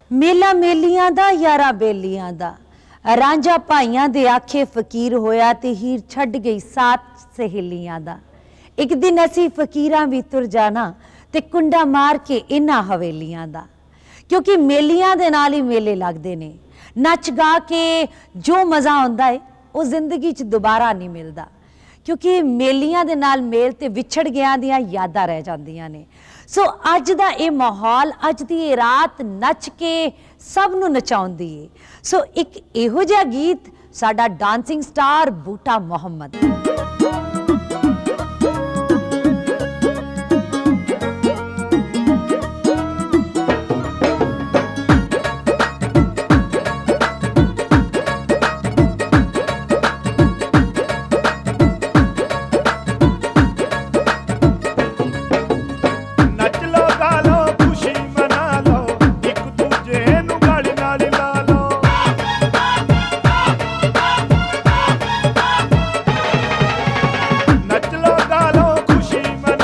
मेला मेलियां दा यारा बेलियां दा रांझा भाइयां दे आखे फकीर होया ते हीर छड़ गई सात सहेलियां दा। एक दिन असी फकीरां भी तुर जाना ते कुंडा मार के इन्हां हवेलियां दा। क्योंकि मेलियां दे नाल ही मेले लगदे ने, नच गा के जो मज़ा आउंदा है वो जिंदगी च दोबारा नहीं मिलता। क्योंकि मेलियां दे नाल मेल ते विछड़ गया दियां यादां रह जांदियां ने। सो अज दा ये माहौल, अज दी ये रात नच के सब नूं नचाउंदी है। सो एक इहो जिहा गीत साडा dancing star Boota Mohammad.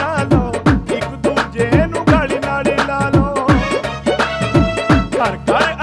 Got it.